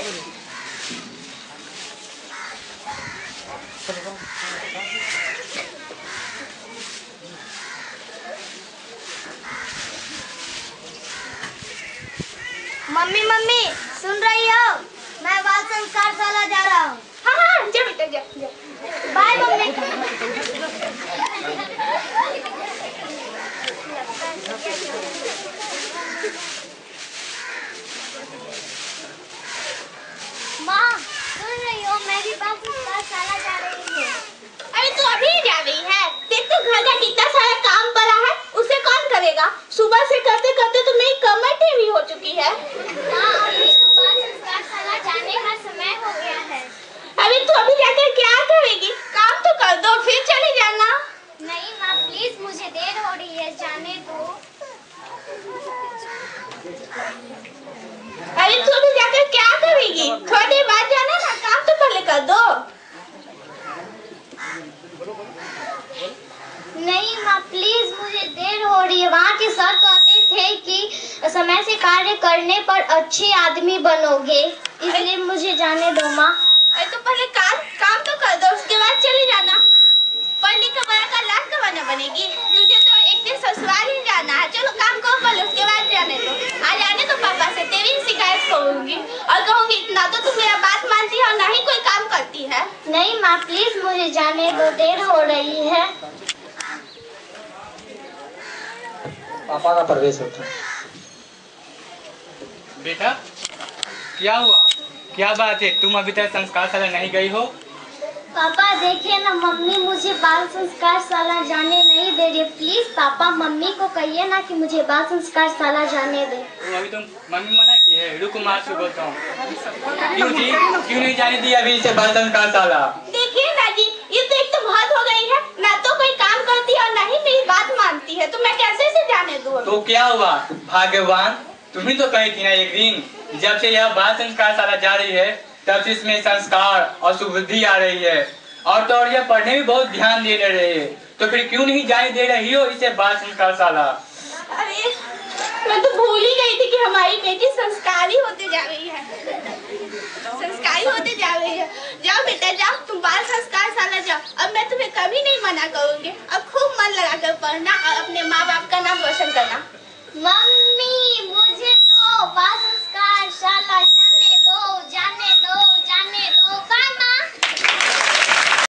Mummy mummy सुन रही हो? मैं बाल संस्कार शाला जा रहा हूँ। हाँ हाँ जा बेटा जा। Bye mummy. माँ सुन रही हो? मैं भी बाल संस्कार शाला जा रही हूँ। अरे तू अभी जा रही है? देख तो घर का कितना सारा काम पड़ा है, उसे कौन करेगा? सुबह से करते करते तो मेरी कमर टेढ़ी हो चुकी है। माँ अभी तो बाल संस्कार शाला जाने का समय हो गया है। अरे तू अभी जाकर क्या करेगी? काम तो कर दो फिर चली जाना। नहीं माँ प्लीज, मुझे देर हो रही है, जाने दो। अरे तू अभी जाकर क्या करेगी? थोड़ी देर बाद जाना ना, काम तो पहले कर दो। नहीं माँ प्लीज, मुझे देर हो रही है। वहाँ के सर कहते थे कि समय से कार्य करने पर अच्छे आदमी बनोगे, इसलिए मुझे जाने दो माँ। अरे तो पहले काम तो कर दो, उसके बाद चली जाना। पढ़ लिख कर बड़ा का लाख कमाना बनेगी। तुझे तो एक दिन ससुराल ही जाना है। चलो काम करो पहले, उसके बाद जाने दो। आज आने तो पापा से तेरी शिकायत करूंगी और कहूंगी इतना तो तुम मेरा बात मानती है और ना ही कोई काम करती है। नहीं माँ प्लीज, मुझे जाने दो, देर हो रही है। पापा का प्रवेश होता है। बेटा क्या हुआ? क्या बात है, तुम अभी तक संस्कार शाला नहीं गई हो? पापा देखिए ना, मम्मी मुझे बाल संस्कार शाला जाने नहीं दे रही। प्लीज पापा मम्मी को कहिए ना कि मुझे बाल संस्कार शाला जाने दे। तो अभी तुम मम्मी मना की है? रुको माँ से बोलता हूँ। क्यों जी, क्यों नहीं जाने दी अभी इसे बाल संस्कार शाला? देखिए ना जी, ये तो एक तो बहुत हो गई है, ना तो कोई काम करती है और ना ही मेरी बात मानती है, तो मैं कैसे से जाने दूँ? तो क्या हुआ भाग्यवान, तुम ही तो कही थी ना एक दिन, जब से यह बाल संस्कार शाला जा रही है तब से इसमें संस्कार और सुबुद्धि आ रही है, और तो और यह पढ़ने में बहुत ध्यान दे रही है, तो फिर क्यों नहीं जाने दे रही हो इसे बाल संस्कार शाला? अरे मैं तो भूल ही गई थी कि हमारी बेटी संस्कारी होते जा रही है। संस्कारी होते जा रही है। जाओ बेटा जाओ, तुम बाल संस्कार शाला जाओ। अब मैं तुम्हें कभी नहीं मना करूंगी। अब खूब मन लगाकर पढ़ना और अपने माँ बाप का नाम रोशन करना। मम्मी मुझे तो बाल संस्कार शाला जाने दो,